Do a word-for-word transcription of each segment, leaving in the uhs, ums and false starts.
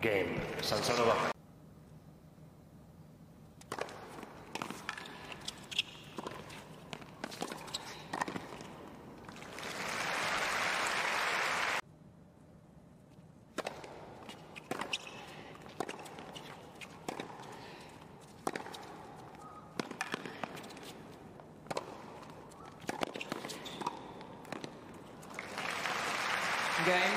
Game, Samsonova. Game.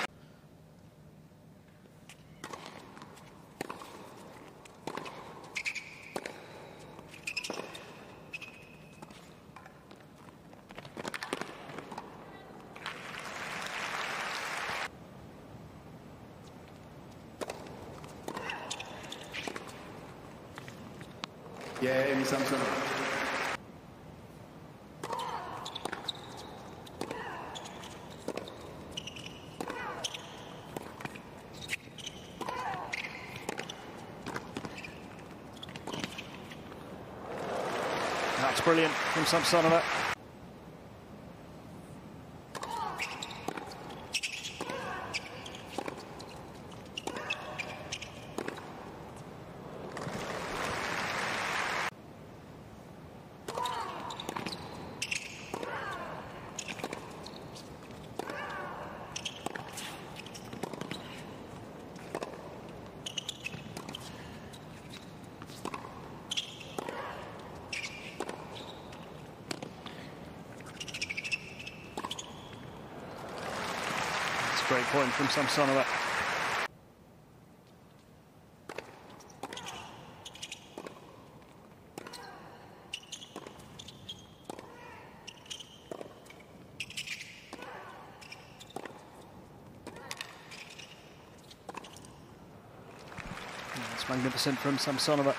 Game, Samsonova. That's brilliant from Samsonova. Great point from Samsonova. That's magnificent from Samsonova.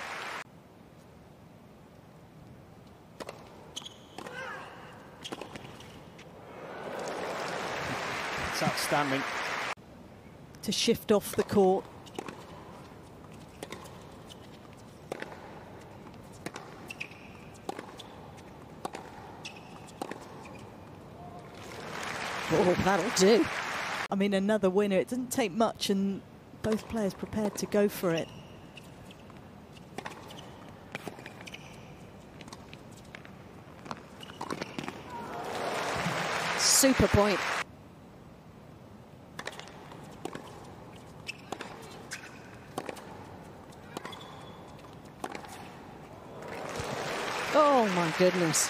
It's outstanding. To shift off the court. Oh, that'll do. I mean, another winner. It doesn't take much, and both players prepared to go for it. Super point. Oh my goodness.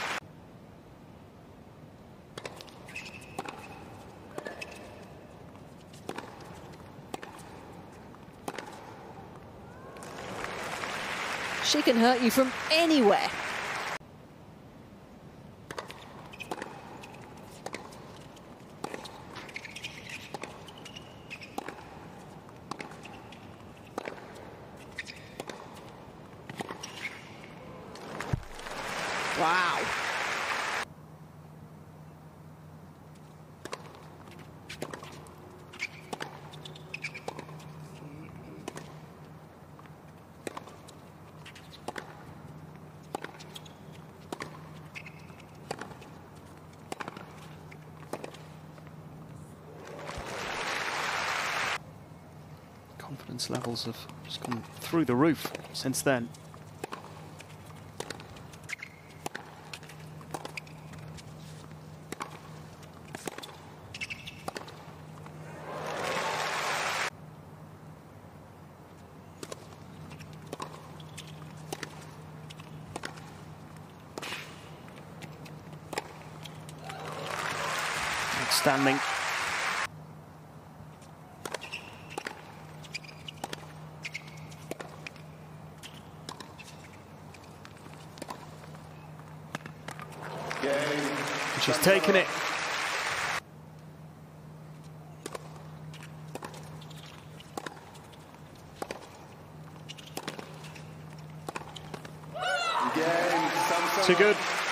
She can hurt you from anywhere. Wow. Confidence levels have just gone through the roof since then. Outstanding. She's taken it. Too good.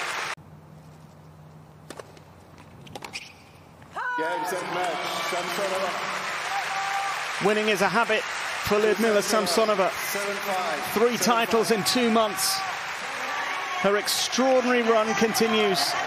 Winning is a habit for Liudmila Samsonova. Three titles in two months. Her extraordinary run continues.